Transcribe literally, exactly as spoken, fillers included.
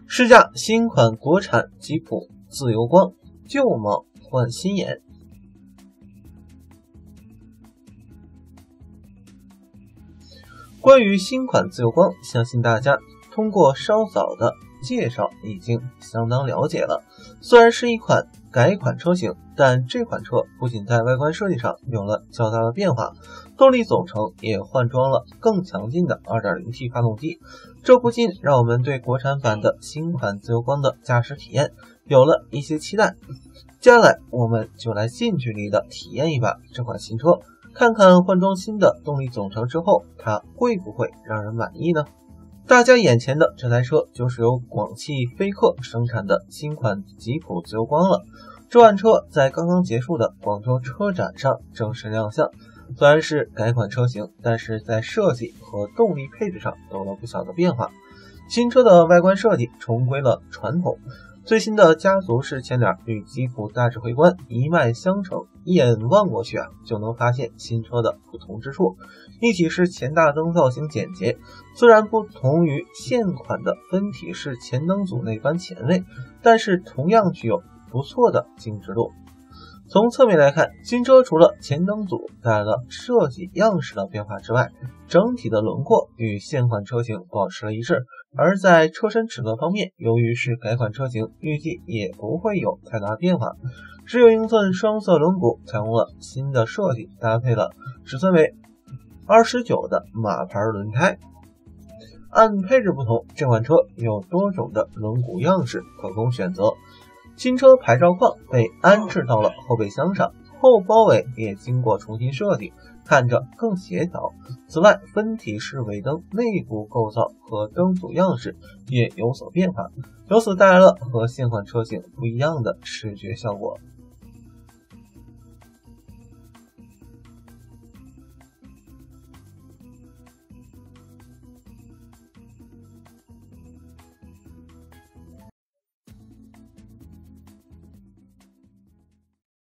试驾新款国产吉普自由光，旧貌换新颜。关于新款自由光，相信大家通过稍早的介绍已经相当了解了。虽然是一款改款车型，但这款车不仅在外观设计上有了较大的变化，动力总成也换装了更强劲的 二点零 T 发动机，这不禁让我们对国产版的新款自由光的驾驶体验有了一些期待。接下来我们就来近距离的体验一把这款新车，看看换装新的动力总成之后，它会不会让人满意呢？大家眼前的这台车就是由广汽菲克生产的新款吉普自由光了。这款车在刚刚结束的广州车展上正式亮相，虽然是改款车型，但是在设计和动力配置上都有了不小的变化。新车的外观设计重归了传统，最新的家族式前脸与吉普大指挥官一脉相承，一眼望过去啊，就能发现新车的不同之处。一体式前大灯造型简洁，虽然不同于现款的分体式前灯组那般前卫，但是同样具有不错的精致度。从侧面来看，新车除了前灯组带来了设计样式的变化之外，整体的轮廓与现款车型保持了一致。而在车身尺寸方面，由于是改款车型，预计也不会有太大变化。十九英寸双色轮毂采用了新的设计，搭配了尺寸为二十九的马牌轮胎。按配置不同，这款车有多种的轮毂样式可供选择。新车牌照框被安置到了后备箱上，后包围也经过重新设计，看着更协调。此外，分体式尾灯内部构造和灯组样式也有所变化，由此带来了和现款车型不一样的视觉效果。